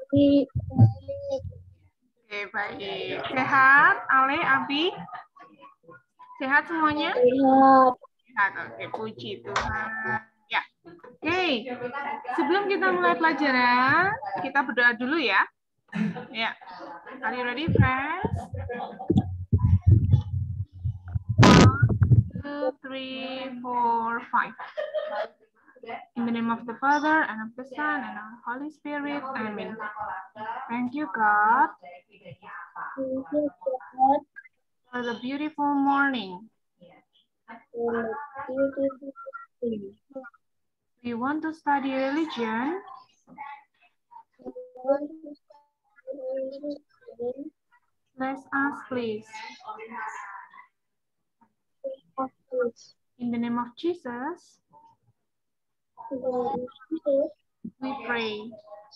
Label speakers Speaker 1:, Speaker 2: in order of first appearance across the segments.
Speaker 1: Oke, baik. Sehat, Ale, Abi? Sehat semuanya? Sehat. Oke, puji Tuhan. Ya. Oke. Sebelum kita mulai pelajaran, kita berdoa dulu ya. Ya. Are you ready, friends? 1, 2, 3, 4, 5. In the name of the Father, and of the Son, and of the Holy Spirit. Amen. Thank you, God, for the beautiful morning. We want to study religion. Let's ask, please. In the name of Jesus, we pray.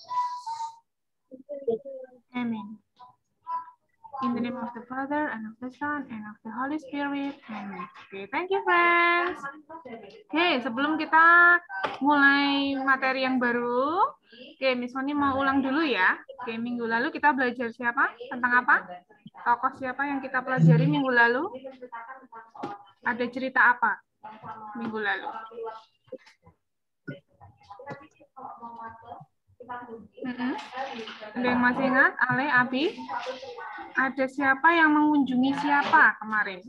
Speaker 1: Amen. In the name of the Father, and of the Son, and of the Holy Spirit. Amen. Oke, thank you, friends. Oke, sebelum kita mulai materi yang baru, oke, Miss Moni mau ulang dulu ya. Oke, minggu lalu kita belajar siapa? Tentang apa? Tokoh siapa yang kita pelajari minggu lalu? Ada cerita apa minggu lalu? Ada yang masih ingat? Ale, Abi? Ada siapa yang mengunjungi siapa kemarin?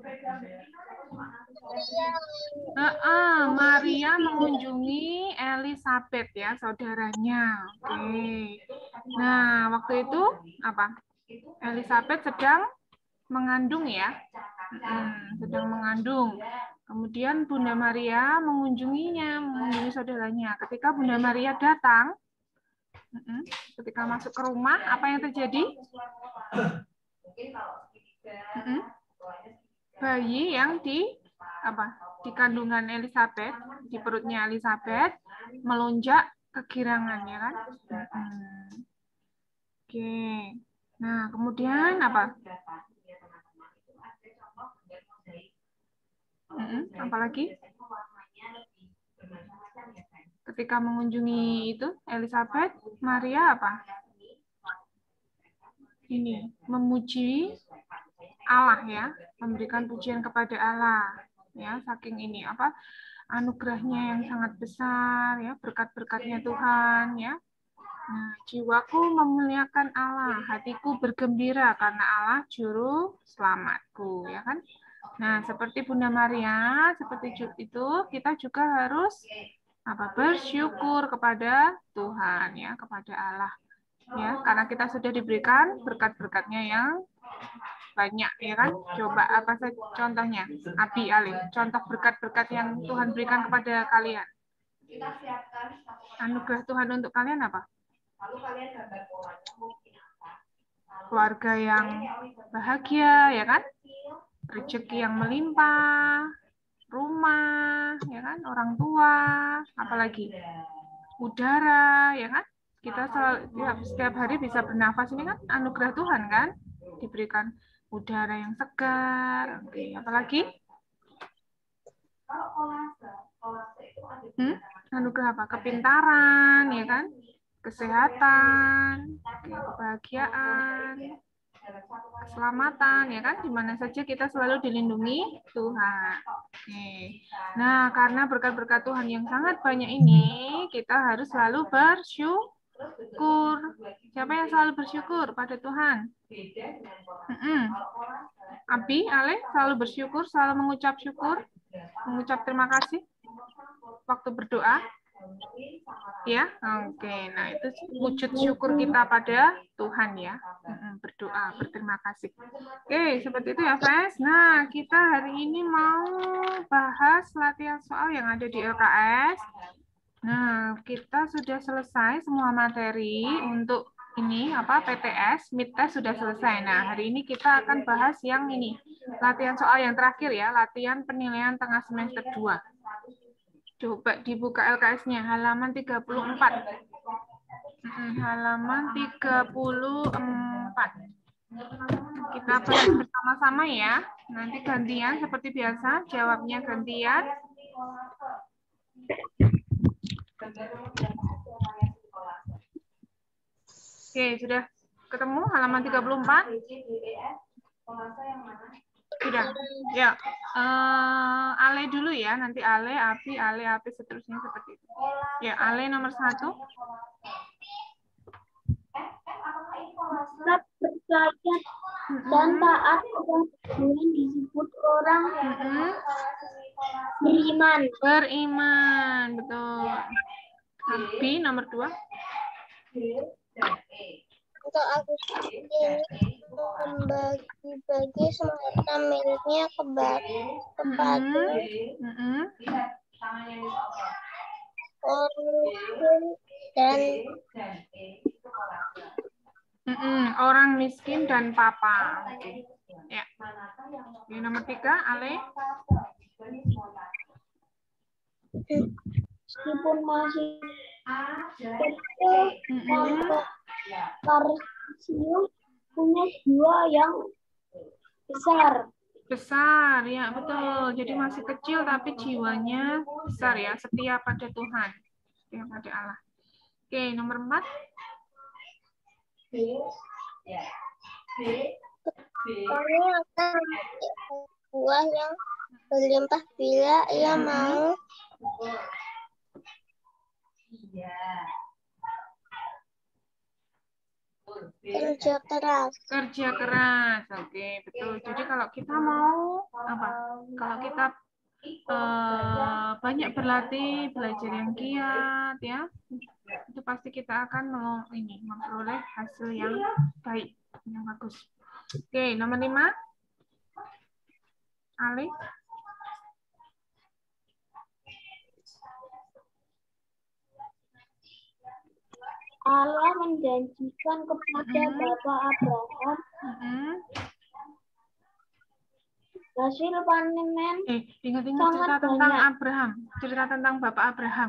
Speaker 1: Maria mengunjungi Elizabeth ya, saudaranya. Oke. Nah, waktu itu apa? Elizabeth sedang mengandung ya. Sedang mengandung. Kemudian Bunda Maria mengunjungi saudaranya. Ketika Bunda Maria datang, ketika masuk ke rumah, apa yang terjadi? Bayi yang di kandungan Elizabeth, di perutnya Elizabeth, melonjak kegirangan, ya kan? Oke. Nah, kemudian apa? Apalagi? Ketika mengunjungi itu Elizabeth, Maria apa? Ini memuji Allah ya, memberikan pujian kepada Allah ya, saking ini apa? Anugerahnya yang sangat besar ya, berkat-berkatnya Tuhan ya. Nah, jiwaku memuliakan Allah, hatiku bergembira karena Allah juru selamatku ya kan. Nah, seperti Bunda Maria, seperti itu kita juga harus bersyukur kepada Tuhan ya, kepada Allah ya, karena kita sudah diberikan berkat-berkatnya yang banyak ya kan. Coba apa saja contohnya, Abi, Ali, contoh berkat-berkat yang Tuhan berikan kepada kalian. Anugerah Tuhan untuk kalian apa? Keluarga yang bahagia ya kan, rezeki yang melimpah, rumah ya kan, orang tua, apalagi udara ya kan, kita setiap hari bisa bernafas, ini kan anugerah Tuhan kan, diberikan udara yang segar. Oke, apalagi anugerah apa? Kepintaran ya kan, kesehatan, kebahagiaan, keselamatan ya kan, di mana saja kita selalu dilindungi Tuhan. Oke. Nah, karena berkat-berkat Tuhan yang sangat banyak ini, kita harus selalu bersyukur. Siapa yang selalu bersyukur pada Tuhan? Abi, Ale, selalu bersyukur, selalu mengucap syukur, mengucap terima kasih waktu berdoa. Ya, oke. Nah, itu wujud syukur kita pada Tuhan ya. Berdoa, berterima kasih. Oke, seperti itu ya, friends. Nah, kita hari ini mau bahas latihan soal yang ada di LKS. Nah, kita sudah selesai semua materi untuk ini PTS, mid test sudah selesai. Nah, hari ini kita akan bahas yang ini, latihan soal yang terakhir ya, latihan penilaian tengah semester 2. Coba dibuka LKS-nya, halaman 34. Halaman 34. Kita bahas bersama-sama ya. Nanti gantian seperti biasa, jawabnya gantian. Oke, sudah ketemu halaman 34? Sudah. Ya. Ale dulu ya, nanti Ale, Api, seterusnya seperti itu. Ya, Ale nomor 1.
Speaker 2: Tetap percaya dan taat dengan disebut orang beriman.
Speaker 1: Beriman, betul. Api nomor 2.
Speaker 2: Untuk Agustus ini membagi-bagi semua miliknya kepada
Speaker 1: orang miskin dan papa. Ya. Ini nomor 3, Ale.
Speaker 2: Meskipun masih kecil, Tarsius punya jiwa yang besar.
Speaker 1: Besar, ya betul. Jadi masih kecil tapi jiwanya besar ya, setia pada Tuhan, setia pada Allah. Oke, nomor 4.
Speaker 2: Kami akan buah yang berlimpah bila ia mau kerja keras.
Speaker 1: Kerja keras, oke, betul. Jadi kalau kita mau apa? Kalau kita banyak berlatih, belajar yang giat, ya, itu pasti kita akan memperoleh hasil yang baik, yang bagus. Oke, nomor 5. Ali.
Speaker 2: Allah menjanjikan kepada Bapak Abraham hasil panen.
Speaker 1: Ingat-ingat cerita tentang Abraham, cerita tentang Bapak Abraham.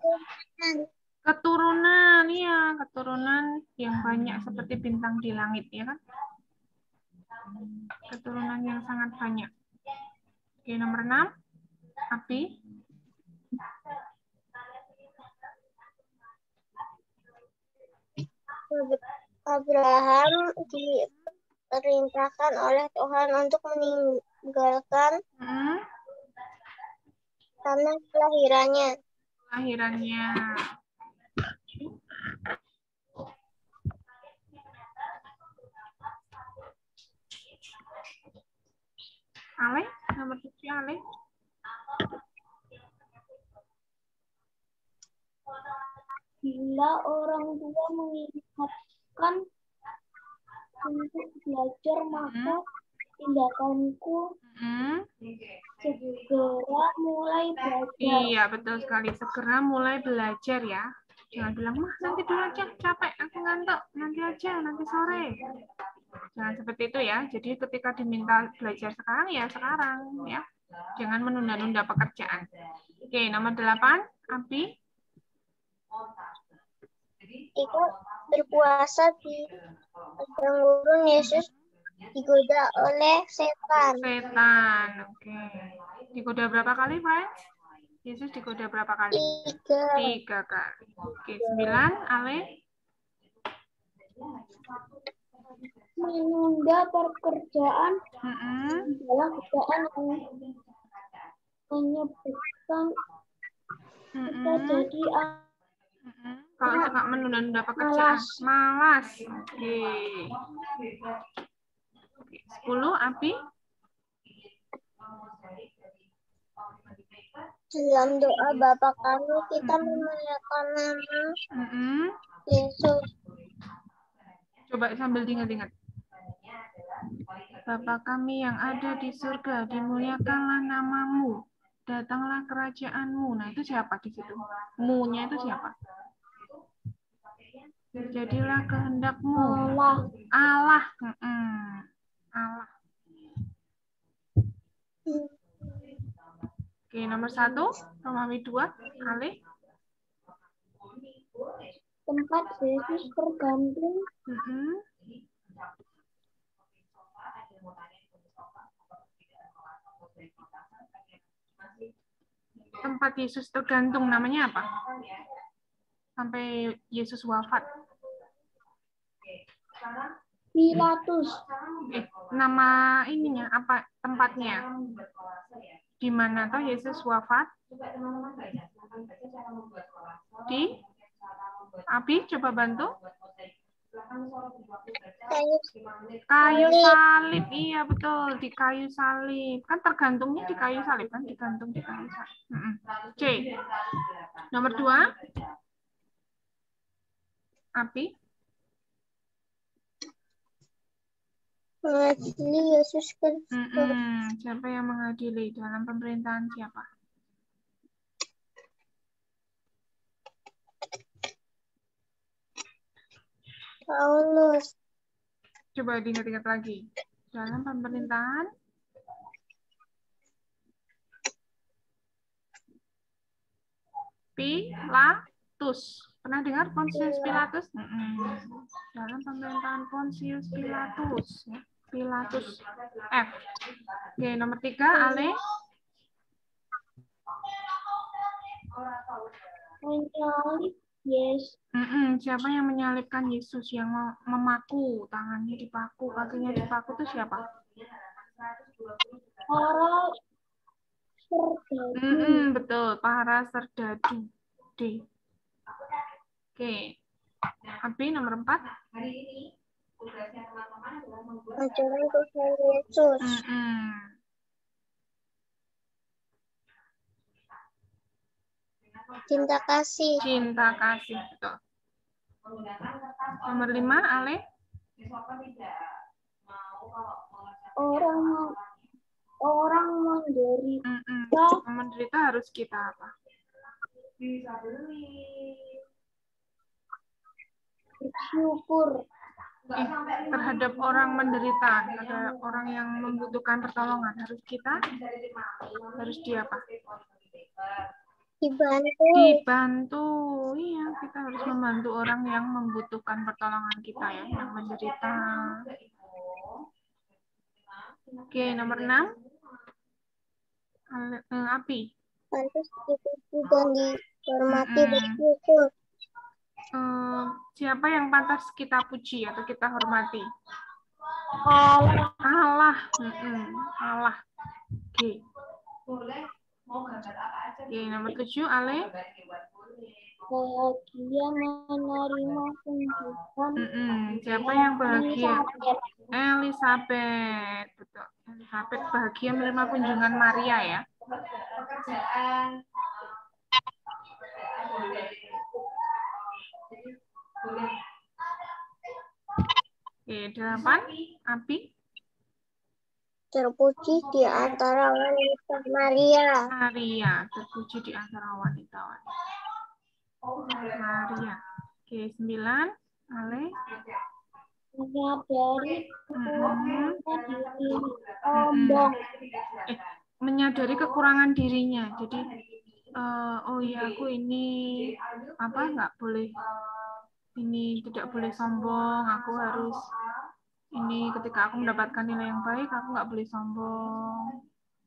Speaker 1: Keturunan, iya, keturunan yang banyak seperti bintang di langit, ya kan? Keturunan yang sangat banyak. Oke, nomor 6. Api.
Speaker 2: Abraham diperintahkan oleh Tuhan untuk meninggalkan tanah kelahirannya.
Speaker 1: Ale, nomor 7, Ale.
Speaker 2: Bila orang tua mengingatkan untuk belajar, maka tindakanku segera mulai belajar.
Speaker 1: Iya, betul sekali. Segera mulai belajar ya. Jangan bilang, mah nanti dulu aja, capek, aku ngantuk, nanti aja, nanti sore. Jangan seperti itu ya. Jadi ketika diminta belajar sekarang, ya sekarang. Ya. Jangan menunda-nunda pekerjaan. Oke, nomor 8, Api.
Speaker 2: Ikut berpuasa di padang gurun, Yesus digoda oleh setan.
Speaker 1: Oke. Digoda berapa kali, friends? Yesus digoda berapa kali? 3 kali. Oke, 9, Ale.
Speaker 2: Menunda pekerjaan adalah godaan yang menyebabkan kita jadi
Speaker 1: kalau suka menunda-nunda pekerjaan, malas. Oke. 10, Api.
Speaker 2: Dalam doa Bapa kami, kita memuliakan nama Yesus.
Speaker 1: Coba sambil diingat-ingat. Bapa kami yang ada di surga, dimuliakanlah namamu. Datanglah kerajaanmu. Nah, itu siapa di situ? Mu-nya itu siapa? Jadilah kehendakmu. Allah. Allah. Oke, nomor 1, Romawi 2, Ale.
Speaker 2: Tempat Yesus tergantung.
Speaker 1: Tempat Yesus tergantung namanya apa? Sampai Yesus wafat.
Speaker 2: Pilatus.
Speaker 1: Nama ininya apa tempatnya? Di mana toh Yesus wafat? Di Abi coba bantu. Kayu salib, iya betul, di kayu salib. Kan tergantungnya di kayu salib, kan digantung di kayu salib. C. Nomor 2. Abi.
Speaker 2: Mengadili Yesus Kristus.
Speaker 1: Siapa yang mengadili dalam pemerintahan siapa?
Speaker 2: Paulus.
Speaker 1: Coba diingat-ingat lagi. Dalam pemerintahan Pilatus. Pernah dengar Pontius Pilatus? Dalam pemerintahan Pontius Pilatus. Ya. Pilatus. F. Oke, nomor 3, Ale.
Speaker 2: Menyalib Yesus.
Speaker 1: Siapa yang menyalibkan Yesus, yang memaku, tangannya dipaku, kakinya dipaku itu siapa?
Speaker 2: Para serdadu.
Speaker 1: Betul, para serdadu. D. Oke. Abi nomor 4.
Speaker 2: Ajaran Tuhan Yesus. Cinta kasih.
Speaker 1: Cinta kasih, betul. Nomor 5, Ale.
Speaker 2: Orang menderita.
Speaker 1: Menderita harus kita apa?
Speaker 2: Bersyukur.
Speaker 1: Terhadap orang menderita, ada orang yang membutuhkan pertolongan, harus di apa? Dibantu. Iya, kita harus membantu orang yang membutuhkan pertolongan kita ya, yang menderita. Oke, nomor 6. Api.
Speaker 2: Pantas dipuji dan dihormati, bersyukur.
Speaker 1: Siapa yang pantas kita puji atau kita hormati?
Speaker 2: Allah.
Speaker 1: Allah. Oke. Oke, nomor 7, Ale.
Speaker 2: Bahagia menerima kunjungan.
Speaker 1: Siapa yang bahagia? Elizabeth. Betul. Elizabeth bahagia menerima kunjungan Maria ya. Oke, 8. Abi.
Speaker 2: Terpuji di antara wanita Maria.
Speaker 1: Terpuji di antara wanita-wanita. Maria. Oke, 9. Ale. Menyadari kekurangan dirinya. Jadi, oh iya aku ini nggak boleh. Ini tidak boleh sombong. Aku harus ini ketika aku mendapatkan nilai yang baik, aku nggak boleh sombong.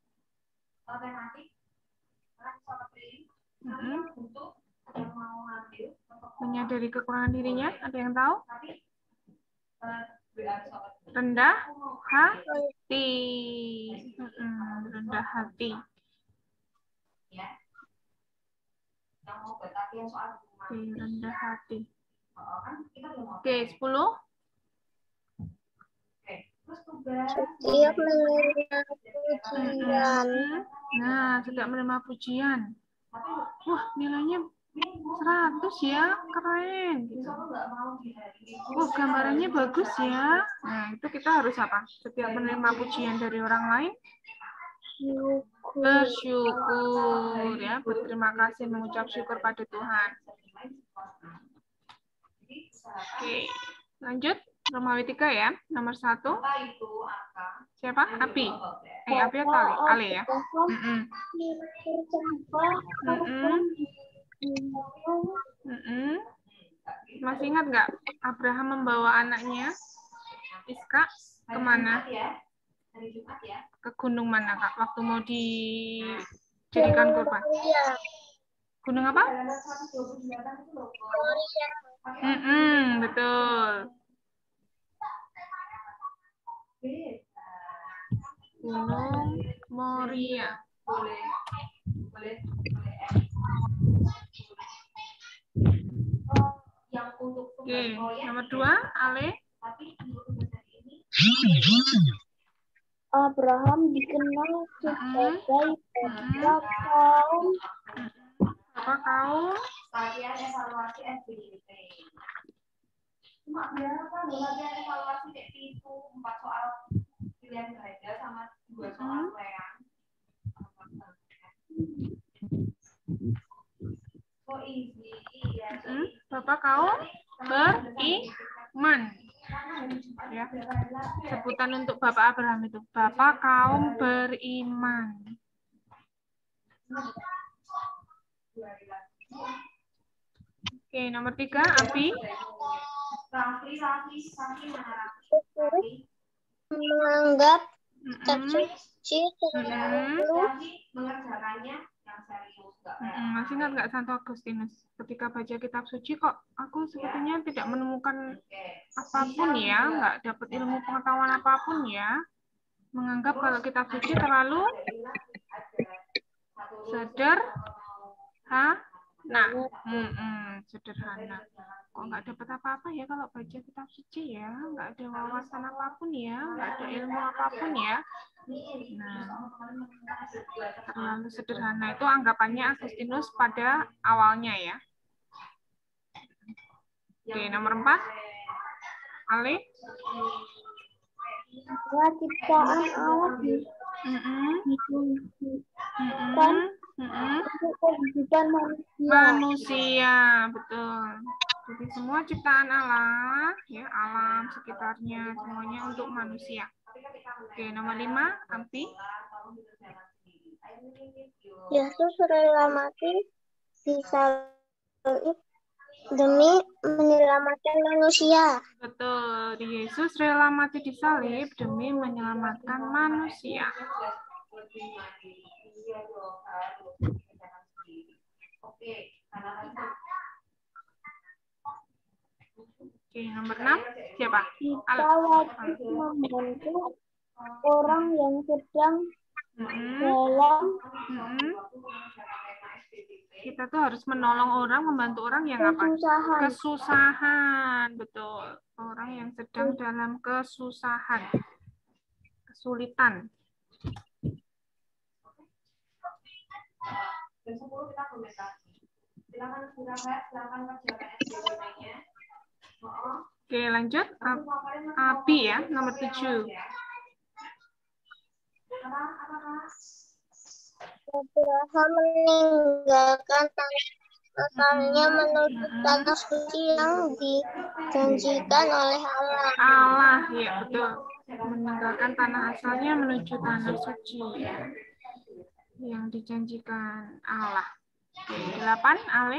Speaker 1: Menyadari kekurangan dirinya, ada yang tahu? Rendah hati. Rendah hati. Oke, rendah hati. Oke, 10.
Speaker 2: Setiap menerima pujian.
Speaker 1: Nah, setiap menerima pujian. Wah, nilainya 100 ya, keren. Gitu. Wah, gambarannya bagus ya. Nah, itu kita harus apa? Setiap menerima pujian dari orang lain, bersyukur ya, berterima kasih, mengucap syukur pada Tuhan. Oke, lanjut. Romawi 3 ya, nomor 1. Siapa? Abi. Abi atau Ale ya? Masih ingat nggak Abraham membawa anaknya Iska kemana? Ke gunung mana Kak? Waktu mau dijadikan kurban? Gunung apa? Betul. Gunung Moria. Oke, nomor 2, Ale.
Speaker 2: Abraham dikenal sebagai bapak kaum.
Speaker 1: Bapak kaum. Bapak kaum beriman. Ya. Sebutan untuk Bapak Abraham itu Bapak kaum beriman. Oke, nomor 3, Abi.
Speaker 2: Menganggap kitab suci terlalu
Speaker 1: masih ingat nggak Santo Agustinus? Ketika baca kitab suci kok aku sebetulnya tidak menemukan apapun ya, nggak dapat ilmu pengetahuan apapun ya. Menganggap kalau kitab suci terlalu sederhana. Kok nggak dapat apa-apa ya kalau baca kitab suci ya? Nggak ada wawasan apapun ya, nggak ada ilmu apapun ya. Nah, terlalu sederhana itu anggapannya Agustinus pada awalnya ya. Oke, nomor 4. Ale.
Speaker 2: ciptaan Allah ditunjukkan untuk kehidupan
Speaker 1: manusia, betul. Jadi semua ciptaan Allah, ya alam sekitarnya semuanya untuk manusia. Oke, nomor 5, Ampi.
Speaker 2: Yesus rela mati disalib demi menyelamatkan manusia.
Speaker 1: Betul, Yesus rela mati disalib demi menyelamatkan manusia. Oke, nomor 6, siapa?
Speaker 2: Kita wajib membantu orang yang sedang dalam
Speaker 1: kita tuh harus menolong orang, membantu orang yang
Speaker 2: kesusahan.
Speaker 1: Kesusahan, betul. Orang yang sedang dalam kesusahan, kesulitan. Oke, lanjut. Abi ya, nomor 7.
Speaker 2: Abraham meninggalkan asalnya menuju tanah suci yang dijanjikan oleh Allah.
Speaker 1: Allah, ya betul. Meninggalkan tanah asalnya menuju tanah suci yang dijanjikan Allah. Oke, 8, Ale.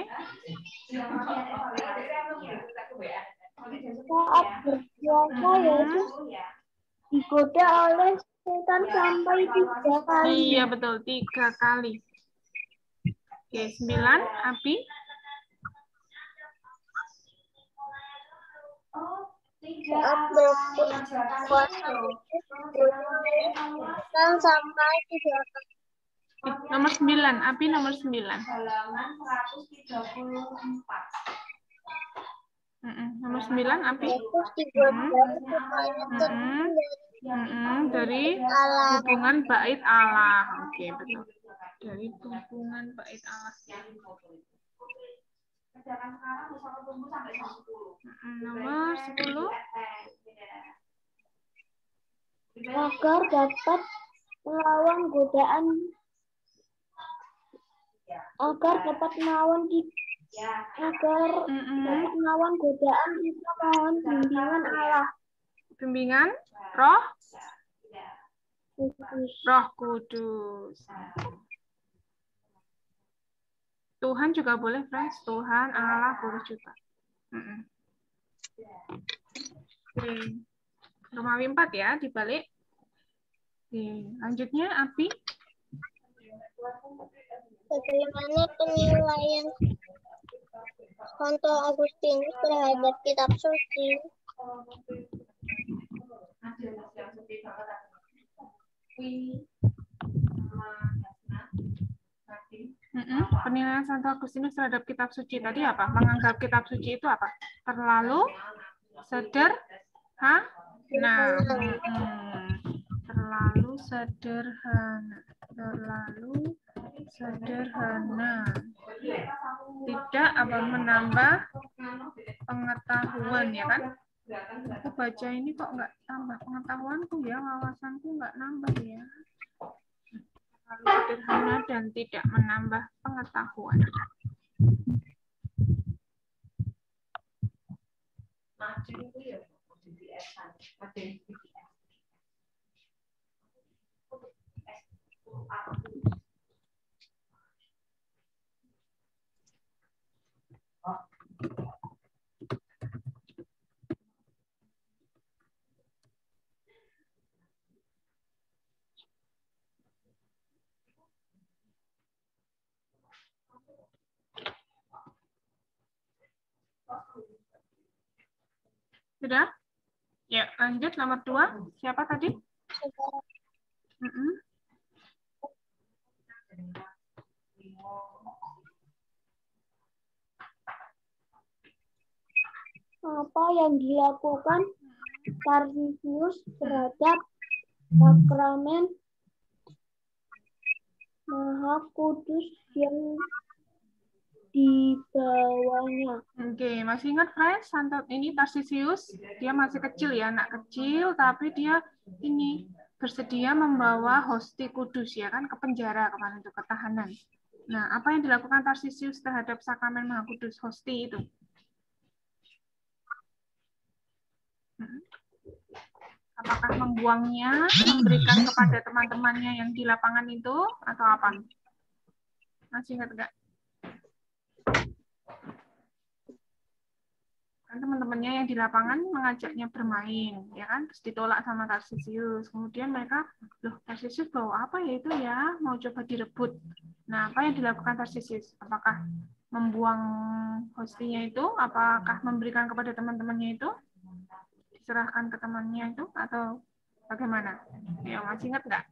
Speaker 2: Saat berpuasa Yesus digoda oleh setan sampai 3 kali.
Speaker 1: Iya betul, 3 kali. Oke, 9, Abi.
Speaker 2: Saat berpuasa Yesus digoda oleh setan sampai 3 kali.
Speaker 1: Nomor 9, Abi nomor 9. Nomor 9, Abi.
Speaker 2: Yesus digoda supaya terhindar
Speaker 1: dari
Speaker 2: Allah.
Speaker 1: hubungan bait Allah. Oke, betul. Dari hubungan bait Allah. Nomor 10.
Speaker 2: Agar dapat melawan godaan godaan kita mohon bimbingan Allah.
Speaker 1: Bimbingan Roh
Speaker 2: Kudus.
Speaker 1: Roh Kudus. Tuhan juga boleh, friends. Tuhan, Allah boleh juga. Oke. Romawi 4 ya, dibalik. Oke, lanjutnya Abi.
Speaker 2: Bagaimana penilaian Santo Agustinus terhadap kitab suci?
Speaker 1: Penilaian Santo Agustinus terhadap kitab suci tadi apa? Menganggap kitab suci itu apa? Terlalu sederhana. Terlalu sederhana. Terlalu sederhana. Tidak apa menambah pengetahuan ya kan? Aku baca ini kok nggak tambah pengetahuanku ya, wawasanku nggak nambah ya. Terlalu sederhana dan tidak menambah pengetahuan. Sudah? Ya, lanjut nomor 2. Siapa tadi?
Speaker 2: Apa yang dilakukan Tarsisius terhadap sakramen Maha Kudus yang dibawanya?
Speaker 1: Oke, masih ingat friends? Ini Tarsisius, dia masih kecil ya, anak kecil, tapi dia ini bersedia membawa hosti kudus ya kan ke penjara kemarin itu, ketahanan. Nah, apa yang dilakukan Tarsisius terhadap sakramen Maha Kudus hosti itu? Apakah membuangnya, memberikan kepada teman-temannya yang di lapangan itu, atau apa? Masih ingat nggak? Kan teman-temannya yang di lapangan mengajaknya bermain, ya kan? Terus ditolak sama Tarsisius. Kemudian mereka, loh Tarsisius bawa apa ya itu ya? Mau coba direbut. Nah, apa yang dilakukan Tarsisius? Apakah membuang hostinya itu? Apakah memberikan kepada teman-temannya itu? Diserahkan ke temannya itu? Atau bagaimana? Ya, masih ingat nggak?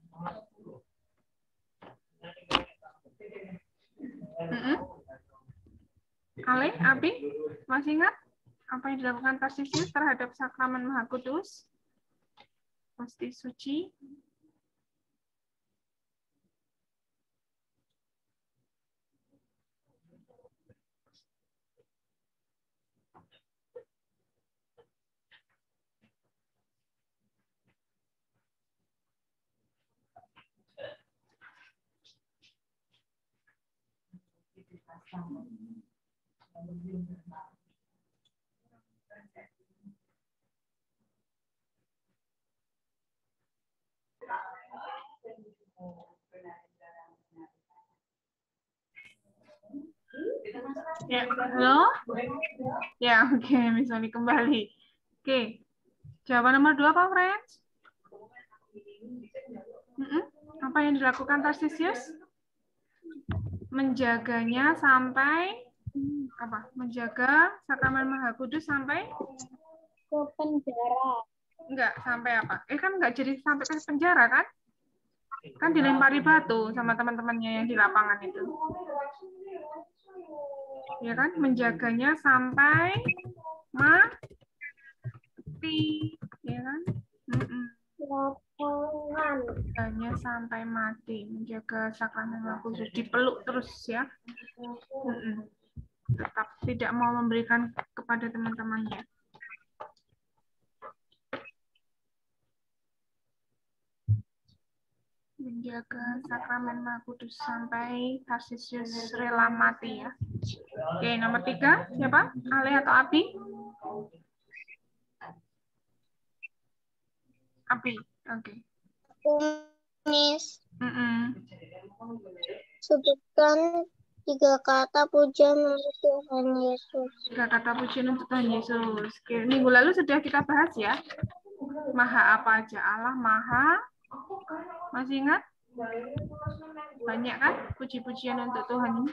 Speaker 1: Ale, Abi, masih ingat? Apa yang dilakukan Tarsisius terhadap sakramen Maha Kudus? Hosti suci. Ya, halo? Ya, oke, misalnya kembali. Oke, jawaban nomor 2 apa, friends? Apa yang dilakukan Tarsisius? Menjaganya sampai apa? Menjaga sakramen Maha Kudus sampai
Speaker 2: ke penjara.
Speaker 1: Enggak, sampai apa? Kan enggak jadi sampai ke penjara kan? Kan dilempari batu sama teman-temannya yang di lapangan itu. Ya kan? Menjaganya sampai mati. Ya kan? Menjaganya sampai mati. Menjaga sakramen Maha Kudus. Dipeluk terus ya. Tetap tidak mau memberikan kepada teman-temannya. Menjaga sakramen Maha Kudus sampai Tarsisius rela mati ya. Oke, nomor 3 siapa? Ale atau Abi? Abi, oke.
Speaker 2: Miss. Sebutkan 3 kata pujian untuk Tuhan Yesus.
Speaker 1: 3 kata pujian untuk Tuhan Yesus. Oke, minggu lalu sudah kita bahas ya. Maha apa aja Allah? Maha. Masih ingat? Banyak kan puji-pujian untuk Tuhan ini?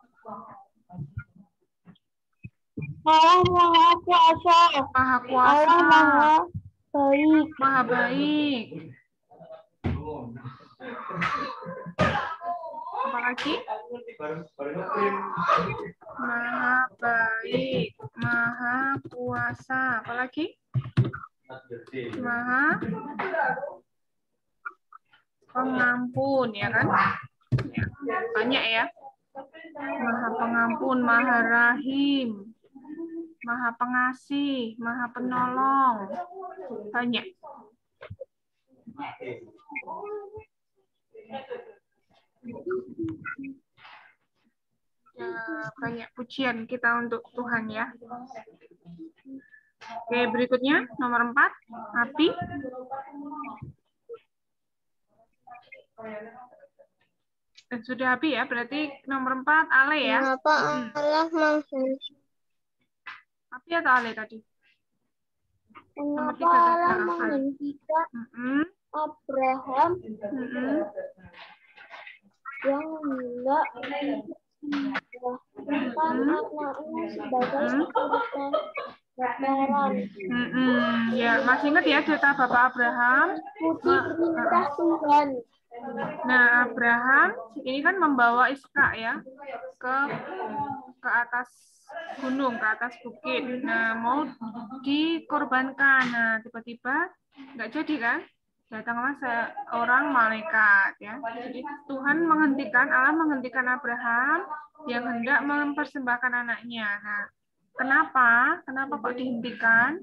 Speaker 2: Allah Maha Kuasa.
Speaker 1: Maha Kuasa.
Speaker 2: Allah Maha Baik.
Speaker 1: Maha baik. Apalagi? Maha baik, maha kuasa. Apalagi? Maha pengampun, ya kan? Banyak ya. Maha pengampun, maha rahim, maha pengasih, maha penolong. Banyak. Ya, banyak pujian kita untuk Tuhan ya. Oke, berikutnya nomor 4, Api. Dan sudah Api ya, berarti nomor 4 Ale ya.
Speaker 2: Kenapa Allah
Speaker 1: Api atau Ale tadi? Nomor
Speaker 2: Kenapa
Speaker 1: 3
Speaker 2: Allah
Speaker 1: tadi.
Speaker 2: menghentikan Abraham yang hendak menyembahkan anaknya sebagai sekutukan bakaran?
Speaker 1: Ya, masih ingat ya cerita Bapak Abraham?
Speaker 2: Ikuti perintah Tuhan.
Speaker 1: Nah, Abraham ini kan membawa Ishak ya ke atas gunung, ke atas bukit. Nah, mau dikorbankan. Nah, tiba-tiba nggak jadi kan? Datanglah seorang malaikat ya. Jadi Tuhan Allah menghentikan Abraham yang hendak mempersembahkan anaknya. Nah, kenapa? Kenapa kok dihentikan?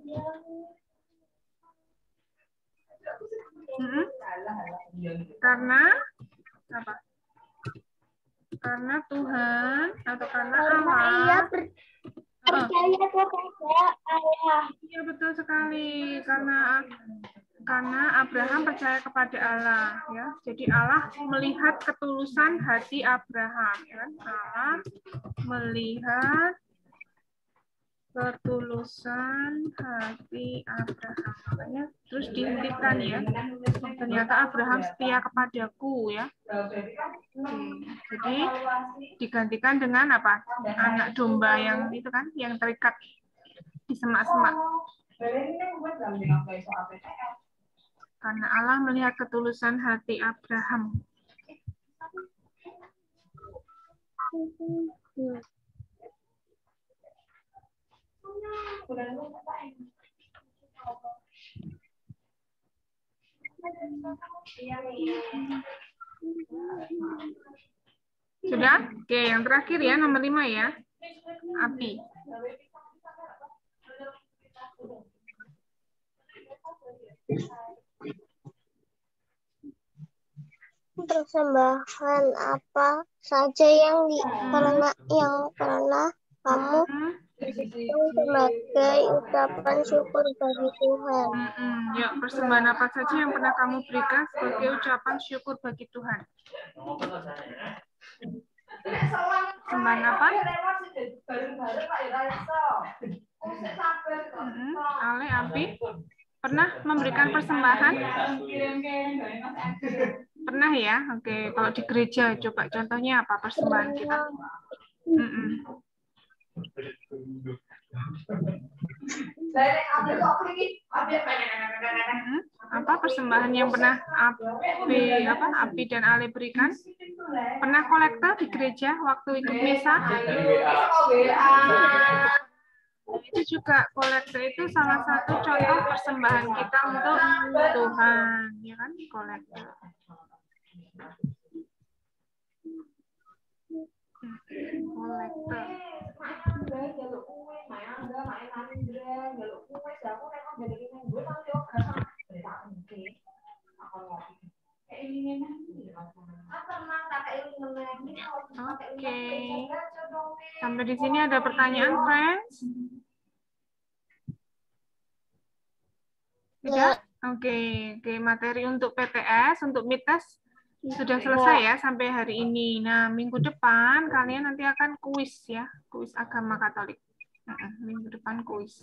Speaker 1: Karena apa? Karena Tuhan atau karena Allah
Speaker 2: percaya kepada Allah.
Speaker 1: Iya, betul sekali. Karena Abraham percaya kepada Allah ya. Jadi Allah melihat ketulusan hati Abraham ya kan? Allah melihat ketulusan hati Abraham. Makanya terus dihentikan ya. Ternyata Abraham setia kepadaku ya. Jadi digantikan dengan apa? Anak domba yang itu kan, yang terikat di semak-semak. Karena Allah melihat ketulusan hati Abraham. Sudah? Oke, yang terakhir ya, nomor 5 ya. Api.
Speaker 2: Persembahan apa saja yang pernah kamu sebagai ucapan syukur bagi Tuhan?
Speaker 1: Ya, persembahan apa saja yang pernah kamu berikan sebagai ucapan syukur bagi Tuhan? Persembahan apa? Ale, Api, pernah memberikan persembahan? Pernah ya? Oke, kalau di gereja coba contohnya apa persembahan kita? Apa persembahan yang pernah Api dan Ale berikan? Pernah kolektor di gereja waktu ikut misa? Itu juga kolektor itu salah satu contoh persembahan kita untuk Tuhan, ya kan? Kolektor. Kolektor. Oke. Sampai di sini ada pertanyaan, friends? Tidak? Oke. Materi untuk PTS, untuk MITES sudah selesai ya sampai hari ini. Nah, minggu depan kalian nanti akan kuis ya, kuis agama Katolik. Minggu depan kuis.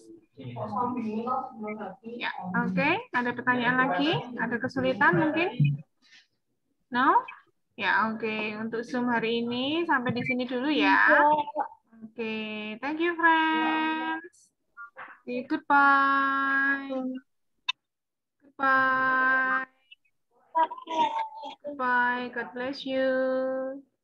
Speaker 1: Ya, oke. Ada pertanyaan lagi? Ada kesulitan mungkin? No? Ya, oke. Untuk Zoom hari ini sampai di sini dulu ya. Oke, thank you friends. Goodbye. Goodbye. Bye-bye. God bless you.